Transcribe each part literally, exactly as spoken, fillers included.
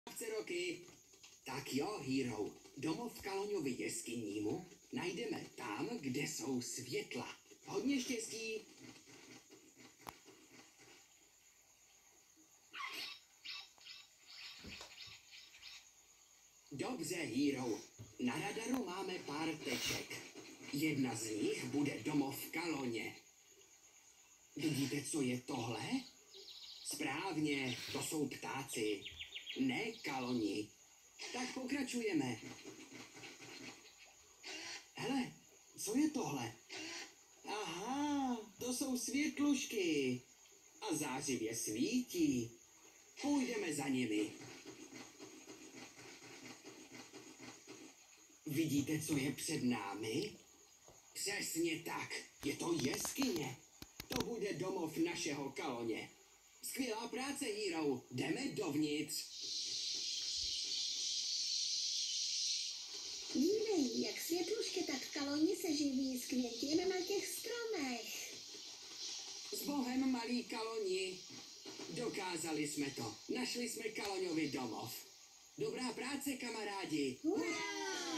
roky. Tak jo, Hero, domov Kaloňovi jeskynímu najdeme tam, kde jsou světla. Hodně štěstí. Dobře, Hero. Na radaru máme pár teček. Jedna z nich bude domov Kaloně. Vidíte, co je tohle? Správně, to jsou ptáci, ne kaloni. Tak pokračujeme. Hele, co je tohle? Aha, to jsou světlušky. A zářivě svítí. Půjdeme za nimi. Vidíte, co je před námi? Přesně tak, je to jeskyně. To bude domov našeho Kaloně. Skvělá práce, Hero. Jdeme dovnitř. Dívej, jak světlušky, tak Kaloni se živí z květin na těch stromech. S Bohem, malí Kaloni. Dokázali jsme to. Našli jsme Kaloňovi domov. Dobrá práce, kamarádi. Hurá!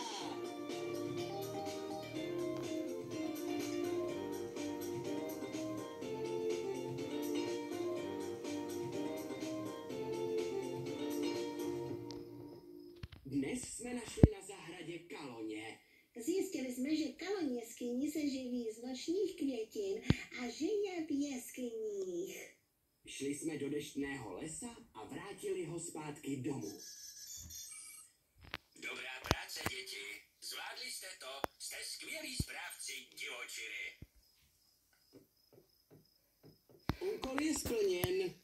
Dnes jsme našli na zahradě Kaloně. Zjistili jsme, že Kalon jeskyní se živí z nočních květin a žije v jeskyních. Šli jsme do deštného lesa a vrátili ho zpátky domů. Dobrá práce, děti. Zvládli jste to. Jste skvělí správci divočiny. Úkol je splněn.